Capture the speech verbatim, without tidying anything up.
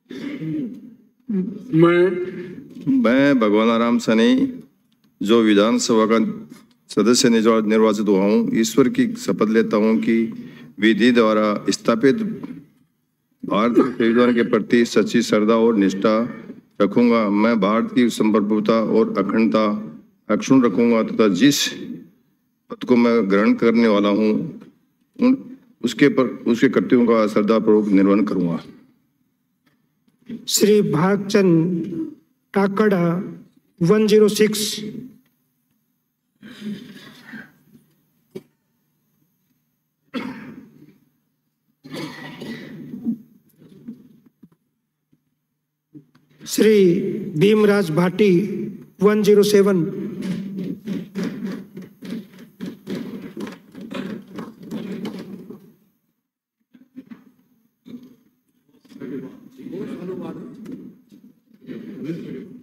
मैं मैं भगवान आराम सनी, जो विधानसभा का सदस्य निर्वाचित हुआ हूँ, ईश्वर की शपथ लेता हूँ कि विधि द्वारा स्थापित भारतीय संविधान के प्रति सच्ची श्रद्धा और निष्ठा रखूंगा। मैं भारत की संप्रभुता और अखंडता अक्षुण्ण रखूंगा तथा जिस पद को मैं ग्रहण करने वाला हूँ उन उसके पर उसके कर्तव्यों का श्रद्धापूर्वक निर्वहन करूंगा। Shri Bhagchand Takda one zero six. Shri Bhimraj Bhati one zero seven. Thank you.